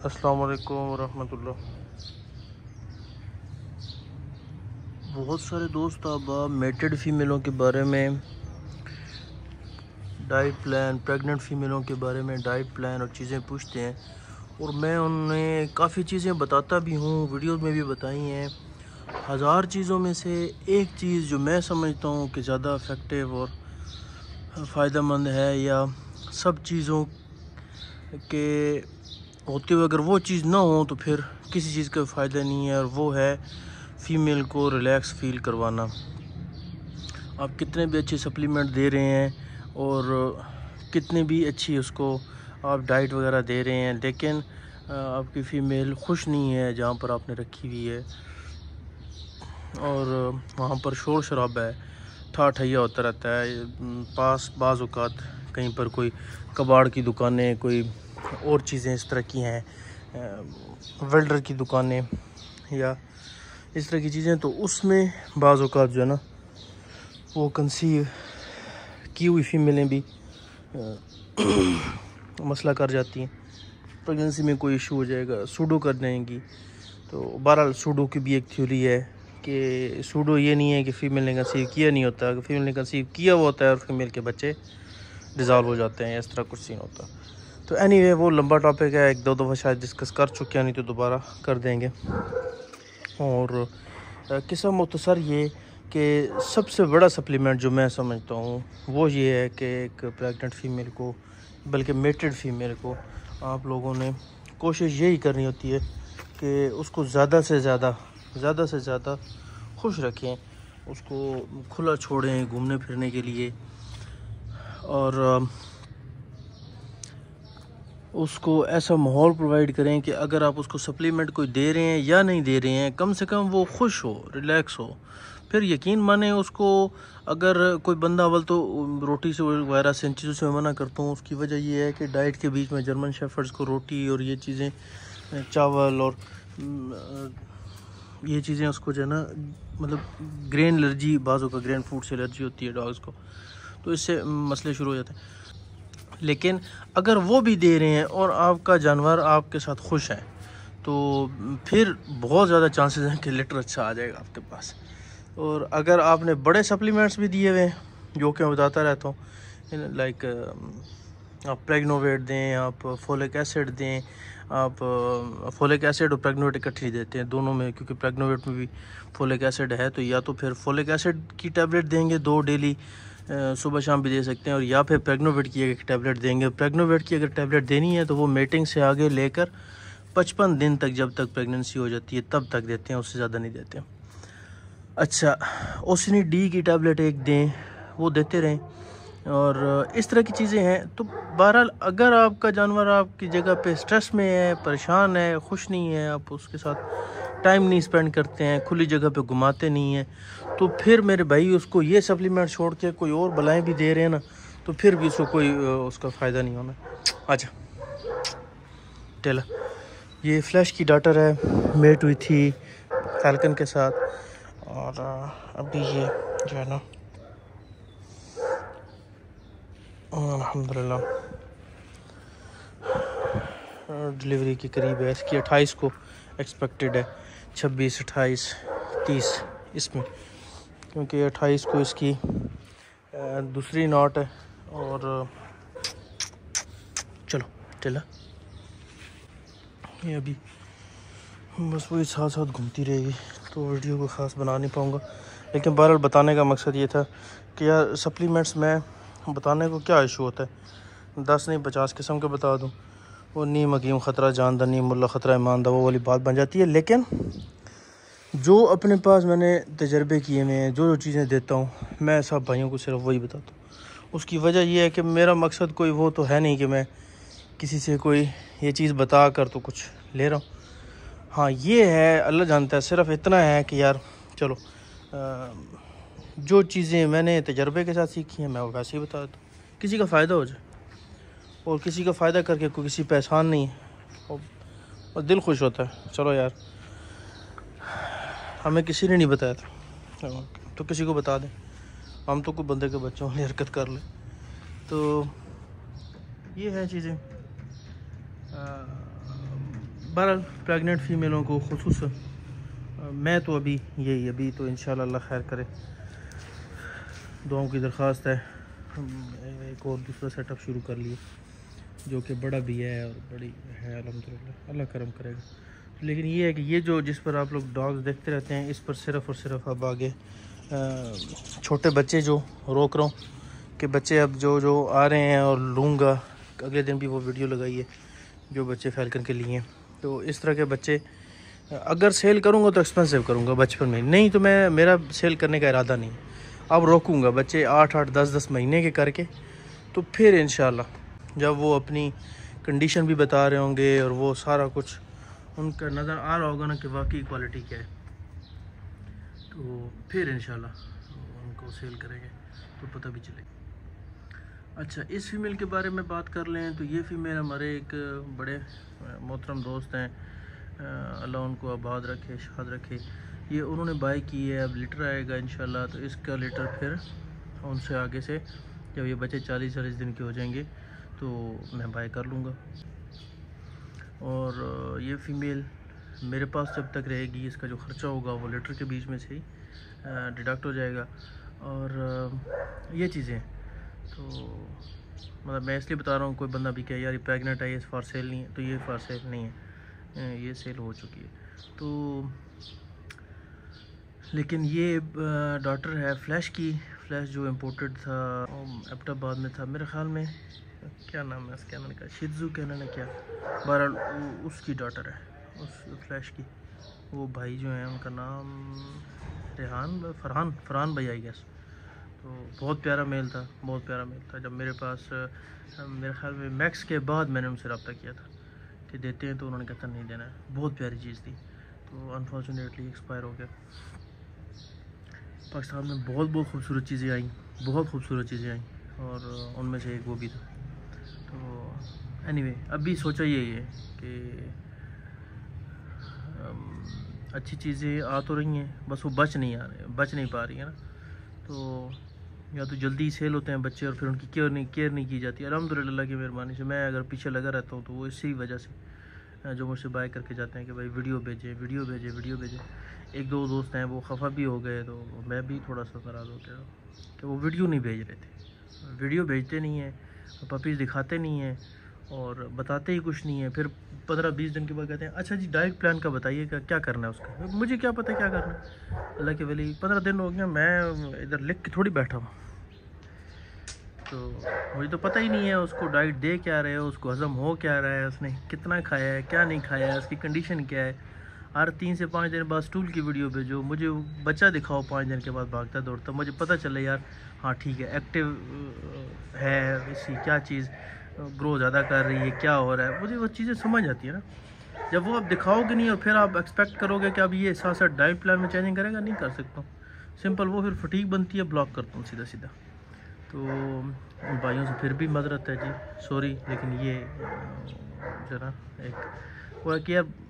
अस्सलाम वालेकुम वरहमतुल्लाह। बहुत सारे दोस्त अब मेटेड फ़ीमेलों के बारे में डाइट प्लान, प्रेग्नेंट फ़ीमेलों के बारे में डाइट प्लान और चीज़ें पूछते हैं, और मैं उन्हें काफ़ी चीज़ें बताता भी हूँ, वीडियोस में भी बताई हैं। हज़ार चीज़ों में से एक चीज़ जो मैं समझता हूँ कि ज़्यादा इफ़ेक्टिव और फ़ायदेमंद है, या सब चीज़ों के होते हुए अगर वो चीज़ ना हो तो फिर किसी चीज़ का फ़ायदा नहीं है, और वो है फ़ीमेल को रिलैक्स फ़ील करवाना। आप कितने भी अच्छे सप्लीमेंट दे रहे हैं और कितने भी अच्छी उसको आप डाइट वगैरह दे रहे हैं, लेकिन आपकी फ़ीमेल खुश नहीं है जहाँ पर आपने रखी हुई है, और वहाँ पर शोर शराबा है, ठा-ठैया होता रहता है। पास बाज़ औक़ात कहीं पर कोई कबाड़ की दुकानें, कोई और चीज़ें इस तरह की हैं, वेल्डर की दुकानें या इस तरह की चीज़ें, तो उसमें बाज़ औक़ात जो है ना, वो कंसीव की हुई फीमेलें भी मसला कर जाती हैं। प्रेगनेंसी में कोई इशू हो जाएगा, सूडो कर जाएंगी। तो बहरहाल सूडो की भी एक थ्योरी है कि सूडो ये नहीं है कि फ़ीमेल ने कंसीव किया नहीं होता, अगर फ़ीमेल ने कंसीव किया हुआ होता है और फीमेल के बच्चे डिज़ॉल्व हो जाते हैं, इस तरह कुछ सीन होता है। तो एनीवे वो लंबा टॉपिक है, एक दो दफ़ा शायद डिस्कस कर चुके हैं, नहीं तो दोबारा कर देंगे। और किस्सा मुख्तसर ये कि सबसे बड़ा सप्लीमेंट जो मैं समझता हूँ वो ये है कि एक प्रेग्नेंट फ़ीमेल को, बल्कि मेटेड फ़ीमेल को, आप लोगों ने कोशिश यही करनी होती है कि उसको ज़्यादा से ज़्यादा खुश रखें, उसको खुला छोड़ें घूमने फिरने के लिए, और उसको ऐसा माहौल प्रोवाइड करें कि अगर आप उसको सप्लीमेंट कोई दे रहे हैं या नहीं दे रहे हैं, कम से कम वो खुश हो, रिलैक्स हो। फिर यकीन माने उसको, अगर कोई बंदा, अवल तो रोटी से वगैरह से इन चीज़ों से मैं मना करता हूँ। उसकी वजह ये है कि डाइट के बीच में जर्मन शेफर्ड्स को रोटी और ये चीज़ें, चावल और ये चीज़ें उसको जो है ना, मतलब ग्रेन एलर्जी, बाज़ों का ग्रेन फूड से एलर्जी होती है डॉग्स को, तो इससे मसले शुरू हो जाते हैं। लेकिन अगर वो भी दे रहे हैं और आपका जानवर आपके साथ खुश है, तो फिर बहुत ज़्यादा चांसेस हैं कि लिटर अच्छा आ जाएगा आपके पास। और अगर आपने बड़े सप्लीमेंट्स भी दिए हुए हैं, जो कि मैं बताता रहता हूँ, लाइक आप प्रेग्नोवेट दें, आप फोलिक एसिड दें, आप फोलिक एसिड और प्रेग्नोवेट इकट्ठी देते हैं दोनों में, क्योंकि प्रेग्नोवेट में भी फोलिक एसिड है, तो या तो फिर फोलिक एसिड की टैबलेट देंगे 2 डेली, सुबह शाम भी दे सकते हैं, और या फिर प्रेग्नोवेट की एक टैबलेट देंगे। प्रेग्नोवेट की अगर टैबलेट देनी है तो वो मेटिंग से आगे लेकर 55 दिन तक, जब तक प्रेगनेंसी हो जाती है तब तक देते हैं, उससे ज़्यादा नहीं देते। अच्छा, ओसिनी डी की टैबलेट एक दें, वो देते रहें, और इस तरह की चीज़ें हैं। तो बहरहाल अगर आपका जानवर आपकी जगह पे स्ट्रेस में है, परेशान है, खुश नहीं है, आप उसके साथ टाइम नहीं स्पेंड करते हैं, खुली जगह पे घुमाते नहीं हैं, तो फिर मेरे भाई उसको ये सप्लीमेंट छोड़ के कोई और बलाएँ भी दे रहे हैं ना, तो फिर भी उसको कोई उसका फ़ायदा नहीं होना। अच्छा टेला, ये फ्लैश की डॉटर है, मेट हुई थी फैल्कन के साथ, और अभी ये जो है ना, अल्हम्दुलिल्लाह डिलीवरी के करीब है। इसकी 28 को एक्सपेक्टेड है, 26, 28, 30 इसमें, क्योंकि 28 को इसकी दूसरी नॉट है। और चलो टेला, ये अभी बस वही साथ साथ घूमती रहेगी, तो वीडियो को ख़ास बना नहीं पाऊँगा। लेकिन बहरहाल बताने का मकसद ये था कि यार सप्लीमेंट्स में बताने को क्या इशू होता है, 10 नहीं 50 किस्म के बता दूँ, वो नीम हकीम ख़तरा जानदा, नीम मुल्ला ख़तरा ईमानदा, वो वाली बात बन जाती है। लेकिन जो अपने पास मैंने तजर्बे किए हुए हैं, जो चीज़ें देता हूँ, मैं सब भाइयों को सिर्फ वही बताता हूँ। उसकी वजह यह है कि मेरा मकसद कोई वो तो है नहीं कि मैं किसी से कोई ये चीज़ बता कर तो कुछ ले रहा हूँ। हाँ ये है, अल्लाह जानता है, सिर्फ इतना है कि यार चलो जो चीज़ें मैंने तजर्बे के साथ सीखी हैं मैं वो वैसे ही बता दूँ, किसी का फ़ायदा हो जाए, और किसी का फ़ायदा करके कोई किसी पे एहसान नहीं है, और दिल खुश होता है। चलो यार, हमें किसी ने नहीं बताया था तो किसी को बता दें, हम तो कोई बंदे के बच्चों वाली हरकत कर ले। तो ये है चीज़ें। बहरहाल प्रेगनेंट फ़ीमेलों को खुसूस मैं तो अभी तो इंशाल्लाह अल्लाह खैर करे, दुआओं की दरख्वास्त है। एक और दूसरा सेटअप शुरू कर लिए जो कि बड़ा भी है और बड़ी है, अल्हम्दुलिल्लाह अल्लाह करम करेगा। लेकिन ये है कि ये जो जिस पर आप लोग डॉग्स देखते रहते हैं, इस पर सिर्फ़ और सिर्फ अब आगे छोटे बच्चे जो रोक रहा हूँ कि बच्चे अब जो आ रहे हैं और लूँगा, अगले दिन भी वो वीडियो लगाई है जो बच्चे फैल्कन के लिए हैं। तो इस तरह के बच्चे अगर सेल करूँगा तो एक्सपेंसिव करूँगा बचपन में, नहीं तो मेरा सेल करने का इरादा नहीं। अब रोकूँगा बच्चे 8-8 10-10 महीने के करके, तो फिर इंशाल्लाह जब वो अपनी कंडीशन भी बता रहे होंगे और वो सारा कुछ उनका नज़र आ रहा होगा ना कि वाकई क्वालिटी क्या है, तो फिर इंशाल्लाह उनको सेल करेंगे तो पता भी चलेगा। अच्छा, इस फीमेल के बारे में बात कर लें तो ये फ़ीमेल हमारे एक बड़े मोहतरम दोस्त हैं, अल्लाह उनको आबाद रखे, शाद रखे। ये उन्होंने बाय की है, अब लीटर आएगा इंशाल्लाह, तो इसका लीटर फिर उनसे आगे से जब ये बच्चे 40-40 दिन के हो जाएंगे तो मैं बाय कर लूँगा। और ये फ़ीमेल मेरे पास जब तक रहेगी, इसका जो ख़र्चा होगा वो लीटर के बीच में से ही डिडक्ट हो जाएगा। और ये चीज़ें तो मतलब मैं इसलिए बता रहा हूँ, कोई बंदा भी कहे यार ये प्रेगनेंट है, ये फॉर सेल नहीं है, तो ये फॉर सेल नहीं है, ये सेल हो चुकी है। तो लेकिन ये डॉटर है फ्लैश की, फ्लैश जो इम्पोर्टेड था एबटाबाद में था मेरे ख़्याल में, क्या नाम है उसके, मैंने कहा शिजू कहना ना क्या, बहरहाल उसकी डॉटर है उस फ्लैश की। वो भाई जो हैं उनका नाम फरहान भाई आई गेस। तो बहुत प्यारा मेल था, बहुत प्यारा मेल था। जब मेरे पास मेरे ख्याल में मैक्स के बाद मैंने उनसे रब्ता किया था कि देते हैं, तो उन्होंने कहा नहीं देना है, बहुत प्यारी चीज़ थी। तो अनफॉर्चुनेटली एक्सपायर हो गया। पाकिस्तान में बहुत खूबसूरत चीज़ें आई, बहुत खूबसूरत चीज़ें आई, और उनमें से एक वो भी था। तो एनीवे अभी सोचा यही है कि अच्छी चीज़ें आ तो रही हैं, बस वो बच नहीं पा रही है ना। तो या तो जल्दी सेल होते हैं बच्चे और फिर उनकी केयर नहीं की जाती। अल्हम्दुलिल्लाह की मेहरबानी से मैं अगर पीछे लगा रहता हूँ तो वो इसी वजह से जो मुझसे बाय करके जाते हैं कि भाई वीडियो भेजें। एक दो दोस्त हैं वो खफा भी हो गए, तो मैं भी थोड़ा सा नाराज़ हो गया कि वो वीडियो नहीं भेज रहे थे। वीडियो भेजते नहीं हैं, पपीज़ दिखाते नहीं हैं और बताते ही कुछ नहीं है। फिर 15-20 दिन के बाद कहते हैं अच्छा जी डाइट प्लान का बताइएगा, क्या करना है उसका। मुझे क्या पता क्या करना है, अल्लाह के वली 15 दिन हो गया, मैं इधर लिख के थोड़ी बैठा हूँ, तो मुझे तो पता ही नहीं है उसको डाइट दे क्या रहे हो, उसको हज़म हो क्या रहा है, उसने कितना खाया है, क्या नहीं खाया है, उसकी कंडीशन क्या है। हर 3 से 5 दिन बाद स्टूल की वीडियो भेजो, मुझे बच्चा दिखाओ 5 दिन के बाद भागता दौड़ता, मुझे पता चले यार हाँ ठीक है एक्टिव है, इसकी क्या चीज़ ग्रो ज़्यादा कर रही है, क्या हो रहा है, मुझे वो चीज़ें समझ आती है ना। जब वो आप दिखाओगे नहीं और फिर आप एक्सपेक्ट करोगे कि अब ये साथ साथ डाइट प्लान में चेंजिंग करेगा, नहीं कर सकता हूँ, सिंपल वो फिर फटीक बनती है, ब्लॉक करता हूँ सीधा। तो उन भाइयों से फिर भी मदरत है जी, सॉरी, लेकिन ये जो ना एक वो है कि अब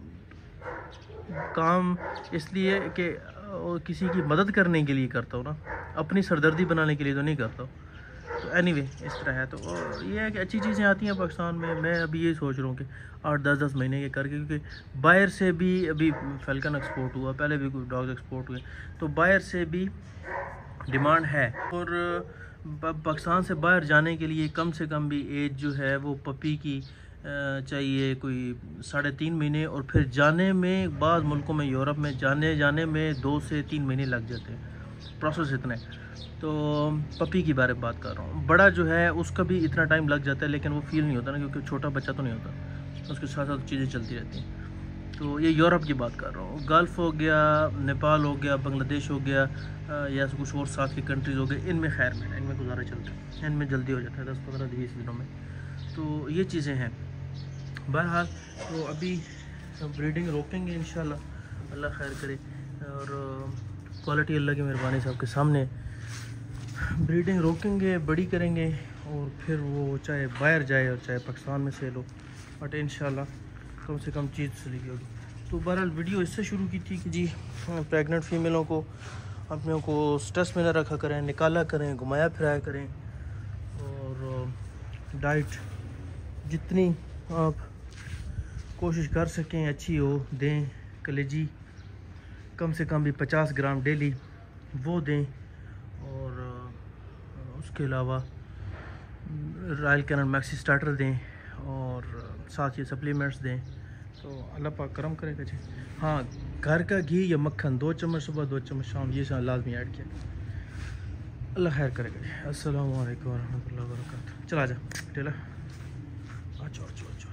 काम इसलिए कि किसी की मदद करने के लिए करता हूँ ना, अपनी सरदर्दी बनाने के लिए तो नहीं करता हूँ। तो एनीवे इस तरह है। तो ये है कि अच्छी चीज़ें आती हैं पाकिस्तान में। मैं अभी ये सोच रहा हूँ कि 8-10 महीने के करके, क्योंकि बाहर से भी अभी फैल्कन एक्सपोर्ट हुआ, पहले भी कुछ डॉग्स एक्सपोर्ट हुए, तो बाहर से भी डिमांड है। और पाकिस्तान से बाहर जाने के लिए कम से कम भी एज जो है वो पपी की चाहिए कोई 3.5 महीने, और फिर जाने में बाद मुल्कों में, यूरोप में जाने में 2 से 3 महीने लग जाते हैं, प्रोसेस इतने। तो पपी की बारे में बात कर रहा हूँ। बड़ा जो है उसका भी इतना टाइम लग जाता है, लेकिन वो फील नहीं होता ना, क्योंकि छोटा बच्चा तो नहीं होता, उसके साथ साथ चीज़ें चलती रहती हैं। तो ये यूरोप की बात कर रहा हूँ, गल्फ़ हो गया, नेपाल हो गया, बांग्लादेश हो गया, या कुछ और साथ की कंट्रीज़ हो गए, इनमें खैर में इनमें गुजारा चलता है, इनमें जल्दी हो जाता है 10-15-20 दिनों में। तो ये चीज़ें हैं। बहरहाल तो अभी ब्रीडिंग रोकेंगे इंशाल्लाह, अल्लाह खैर करे, और क्वालिटी अल्लाह की मेहरबानी से आपके सामने ब्रीडिंग रोकेंगे, बड़ी करेंगे, और फिर वो चाहे बाहर जाए और चाहे पाकिस्तान में सेल हो, बट इंशाल्लाह कम से कम चीज़ सही होगी। तो बहरहाल वीडियो इससे शुरू की थी कि जी प्रेग्नेंट फ़ीमेलों को अपने को स्ट्रेस में न रखा करें, निकाला करें, घुमाया फिराया करें, और डाइट जितनी आप कोशिश कर सकें अच्छी हो दें। कलेजी कम से कम भी 50 ग्राम डेली वो दें, और उसके अलावा रॉयल कैनन मैक्सी स्टार्टर दें, और साथ ये सप्लीमेंट्स दें, तो अल्लाह पाक करम करेगा जी। हाँ, घर का घी या मक्खन 2 चम्मच सुबह 2 चम्मच शाम, ये लाजमी ऐड किया। अल्लाह खैर करेगा जी। अस्सलाम वालेकुम रहमतुल्लाहि व बरकातहू। चला जा टेलर, अच्छा अच्छा अच्छा।